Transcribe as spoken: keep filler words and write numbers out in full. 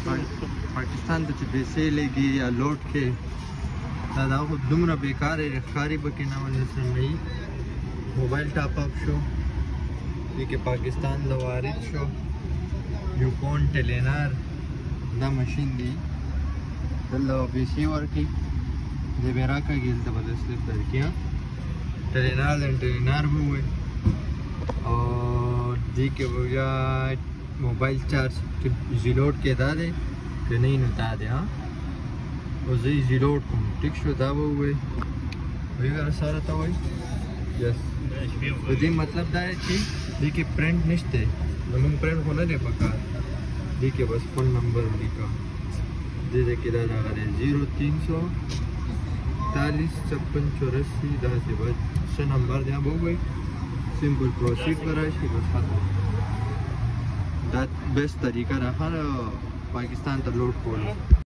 پاکستان ته چې پیسې لګي یا لوټ کې دا دا خو دومره بیکاره ښکاري به کې نه ولسنوي موبایل ټاپ اپ شو دې کې پاکستان له وارد شو یوکون ټیلینار دا مشین دی دلته پیسې ورکړي دې به راکاږي دلته به سلیپ درکړي ټیلینار ټیلینار به ووایي او دې کې به بیا موبایل چارج چې زیلوډ کې دا دی که نه نو دا دی ها او زه یې زیلوډ کوم ټیک شو دا به ووایي ویګر سره ته وایي یس د دې مطلب دا دی چې دې کې پرنټ نشته زمونږ پرنټ خو نه دی پکار دې کې بس فون نمبر ولیکه دې دې کې دا دغه دی زیرو تین سو اکتالیس چھپن چوراسی داسې به څه نمبر دی به ووایي سمپل پروسیډ به راشي بس ختم دا بیسټ طریقه ده هر پاکستان ته لوډ کولو